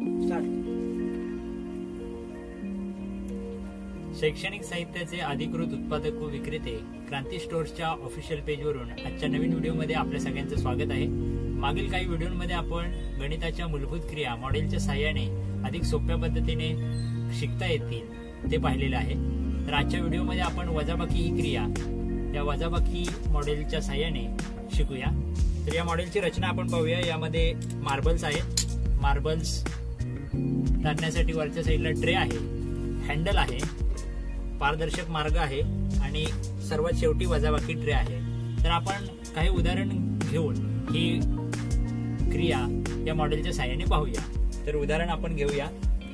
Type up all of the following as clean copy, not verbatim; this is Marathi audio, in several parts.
शैक्षणिक साहित्याचे अधिकृत उत्पादक व विक्रेते क्रांती स्टोर्सच्या ऑफिशियल पेजवरून आजच्या नवीन व्हिडिओमध्ये आपल्या सगळ्यांचं स्वागत आहे। मागील काही व्हिडिओमध्ये आपण गणिताच्या मूलभूत क्रिया मॉडेलच्या सहाय्याने अधिक सोप्या पद्धतीने शिकता येतील ते पाहिलेले आहे। तर आजच्या व्हिडिओमध्ये आपण वजाबाकी ही क्रिया या वजाबाकी मॉडेलच्या सहाय्याने शिकूया। तर या मॉडेलची रचना आपण पाहूया। यामध्ये मार्बल्स आहेत। मार्बल्स टाकण्यासाठी वरच्या साईडला ट्रे आहे, हँडल आहे, पारदर्शक मार्ग आहे आणि सर्वात शेवटी वजाबाकी ट्रे आहे। तर आपण काही उदाहरण घेऊन ही क्रिया या मॉडेलच्या सहाय्याने पाहूया। तर उदाहरण आपण घेऊया,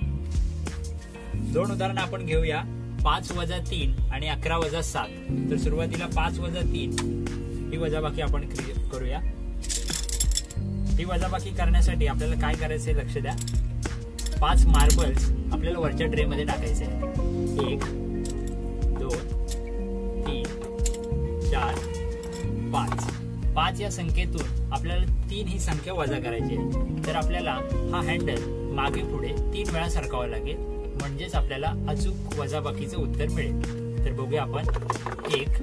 दोन उदाहरण आपण घेऊया, 5 - 3 आणि 11 - 7। तर सुरुवातीला 5 - 3 ही वजाबाकी आपण करूया। ही वजाबाकी करण्यासाठी आपल्याला काय करायचे लक्ष द्या। 5 मार्बल्स आपल्याला वरच्या ट्रे मध्ये टाकायचे आहे। 1 2 3 4 5। 5 या संख्येतून आपल्याला 3 ही संख्या वजा करायची आहे। तर आपल्याला हा हँडल मागे पुढे 3 वेळा सरकावा लागेल, म्हणजेच आपल्याला अचूक वजाबाकीचं उत्तर मिळेल। तर बघूया आपण। 1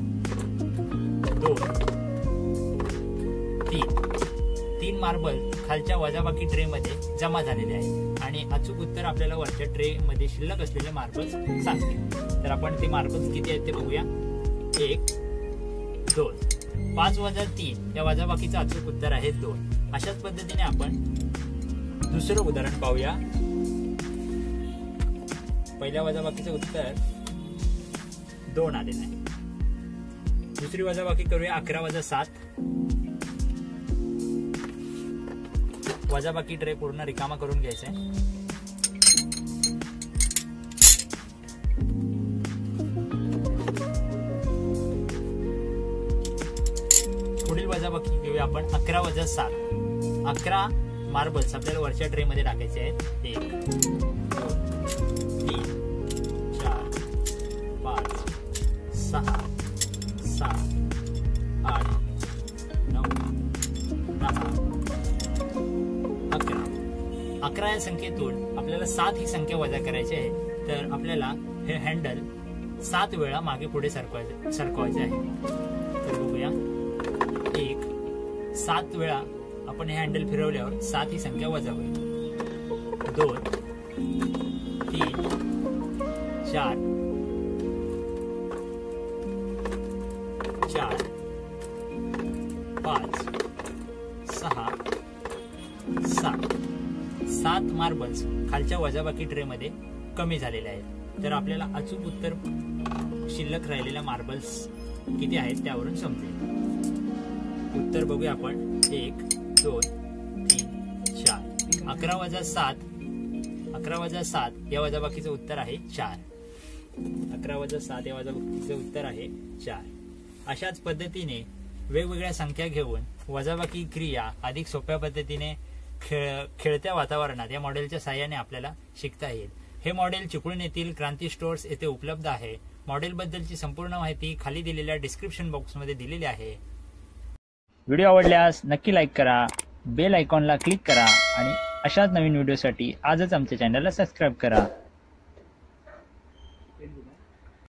2 3 मार्बल खालच्या वजाबाकी ट्रे मध्ये जमा झालेले आहेत आणि अचूक उत्तर आपल्याला वरच्या ट्रे मध्ये शिल्लक असलेले मार्बल्स सांगतील। तर आपण ते मार्बल्स किती आहेत ते बघूया। 1 2 5 - 3 या वजाबाकीचं अचूक उत्तर आहे 2। अशाच पद्धतीने आपण दुसरं उदाहरण पाहूया। पहिल्या वजाबाकीचं उत्तर 2 आलेलं आहे। दुसरी वजाबाकी करूया। 11 - 7। वजाबाकी ट्रे पूर्ण रिकामा करून घ्यायचा आहे। पुढील वजाबाकी घेऊया आपण। 11 - 7। 11 मार्बल्स आपल्याला वरच्या ट्रे मध्ये टाकायचे आहेत। 1 2 3 4 5 6 7 8 9 10 11 या संख्येतून आपल्याला 7 ही संख्या वजा करायची आहे। तर आपल्याला हे हँडल 7 वेळा मागे पुढे सरकवायचे आहे। तर बघूया। 1 7 वेळा आपण हे हँडल फिरवल्यावर 7 ही संख्या वजा होईल। 2 3 4 4 5 6 7 7 मार्बल्स खालच्या वजाबाकी ट्रे मध्ये कमी झालेले आहेत। तर आपल्याला अचूक उत्तर शिल्लक राहिलेल्या मार्बल्स किती आहेत त्यावरून समजेल। उत्तर बघूया आपण। 1 2 3 4। 11 - 7 या वजाबाकीचं उत्तर आहे 4। 11 - 7 या वजाबाकीचं उत्तर आहे 4। अशाच पद्धतीने वेगवेगळ्या संख्या घेऊन वजाबाकी क्रिया अधिक सोप्या पद्धतीने खेळत्या वातावरणात या मॉडेलच्या सहाय्याने आपल्याला शिकता येईल। हे मॉडेल चिपळूण येथील क्रांती स्टोर्स येथे उपलब्ध आहे। मॉडेल बद्दलची संपूर्ण माहिती खाली दिलेल्या डिस्क्रिप्शन बॉक्समध्ये दिलेली आहे। व्हिडिओ आवडल्यास नक्की लाईक करा, बेल आयकॉनला क्लिक करा आणि अशाच नवीन व्हिडिओसाठी आजच आमच्या चॅनलला सबस्क्राईब करा।